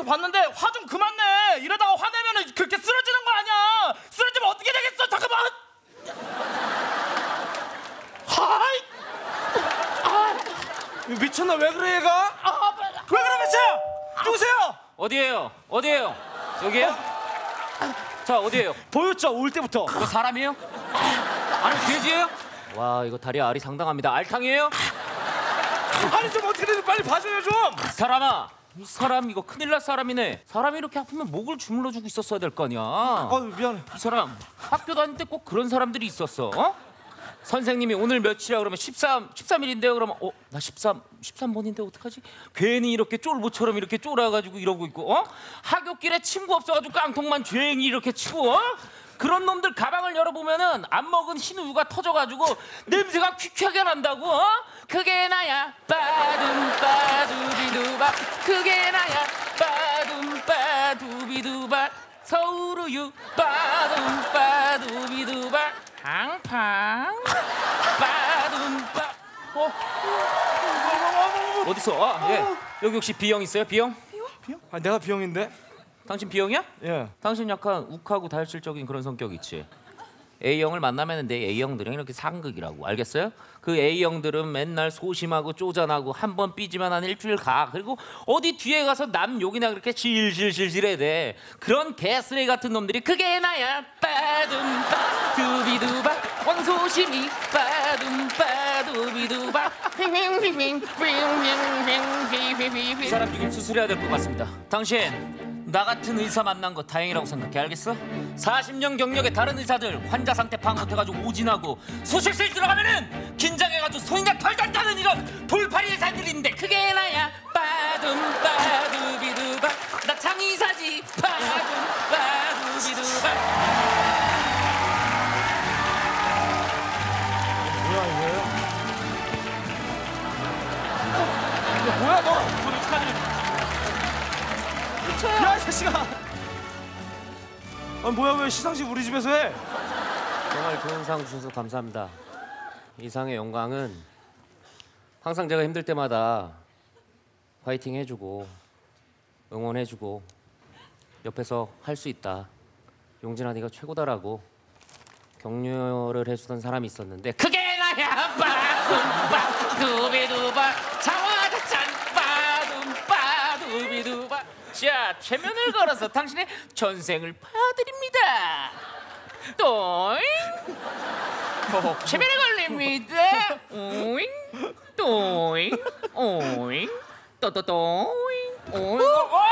봤는데 화 좀 그만 내. 이러다가 화내면 그렇게 쓰러지는 거 아니야. 쓰러지면 어떻게 되겠어. 잠깐만. 하이. 미쳤나? 왜 그래 얘가? 왜 그래 미쳐요? 누구세요? 어디에요? 어디에요? 여기에요? 자, 어디에요? 보였죠? 올 때부터. 이거 사람이에요? 아니, 돼지예요? 와, 이거 다리 알이 상당합니다. 알탕이에요? 아니 좀 어떻게든 빨리 봐줘요 좀. 사람아, 이 사람 이거 큰일 날 사람이네. 사람이 이렇게 아프면 목을 주물러주고 있었어야 될 거 아니야. 미안해. 이 사람 학교 다닐 때 꼭 그런 사람들이 있었어. 어? 선생님이 오늘 며칠이야 그러면 13일인데요 그러면 나 13번인데 어떡하지? 괜히 이렇게 쫄보처럼 이렇게 쫄아가지고 이러고 있고 학교길에 친구 없어가지고 깡통만 죄행이 이렇게 치고 그런 놈들 가방을 열어보면은 안 먹은 흰 우유가 터져가지고 냄새가 퀴퀴하게 난다고. 그게 나야 빠둠빠두비두바. 그게 나야 빠둠빠두비두바. 서울우유 빠둠빠두비두바. 팡팡 빠둠빠. 어디서? 예. 여기 혹시 B형 있어요? B형? B형? 내가 B형인데. 당신 B형이야? 예. 당신 약간 욱하고 달실적인 그런 성격 있지. A형을 만나면 내 A형들은 이렇게 상극이라고. 알겠어요? 그 A형들은 맨날 소심하고 쪼잔하고 한 번 삐지면 한 일주일 가. 그리고 어디 뒤에 가서 남 욕이나 그렇게 질질질질 해야 돼. 그런 개쓰레기 같은 놈들이 그게 나야 빠둠빠 두비두바. 왕소심이 빠둠빠 두비두바. 이 사람 지금 수술해야 될 것 같습니다. 당신 나 같은 의사 만난 거 다행이라고 생각해. 알겠어? 40년 경력의 다른 의사들 환자 상태 파악 못해가지고 오진하고 수술실 들어가면은 긴장해가지고 손이나 털덜 따는 이런 돌팔이 의사들이 있는데 그게 나야 빠둠빠두비두바. 나 장의사지 빠둠빠두비두바. 뭐야 이거? 이거 뭐야 너? 저리 축하드립니다. 야 이 자식아! 뭐야 왜 시상식 우리 집에서 해? 정말 좋은 상 주셔서 감사합니다. 이 상의 영광은 항상 제가 힘들 때마다 파이팅 해주고 응원해주고 옆에서 할 수 있다. 용진아 네가 최고다라고 격려를 해주던 사람이 있었는데 그게 나야 빠둠빠 두비두바. 자화자찬 빠둠빠 두비두바. 자, 최면을 걸어서 당신의 전생을 봐드립니다. 또잉. 최면에 걸립니다. 오잉 또잉 오잉 또또또잉 오잉.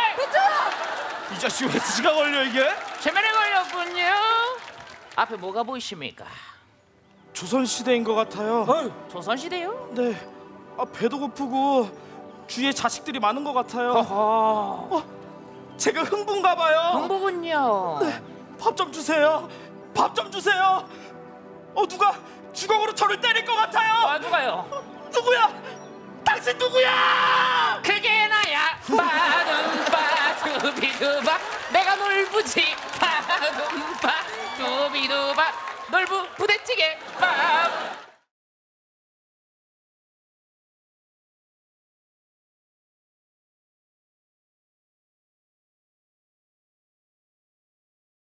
이 자식 왜 지가 걸려 이게? 최면에 걸렸군요. 앞에 뭐가 보이십니까? 조선시대인 것 같아요. 조선시대요? 네. 배도 고프고 주위에 자식들이 많은 것 같아요. 제가 흥분가 봐요. 흥부군요. 네. 밥 좀 주세요. 밥 좀 주세요. 누가 주걱으로 저를 때릴 것 같아요. 누가요? 누구야? 당신 누구야? 그게 나야 빠둠빠 두비두바. 내가 놀부지 빠둠빠 두비두바. 놀부 부대찌개 빠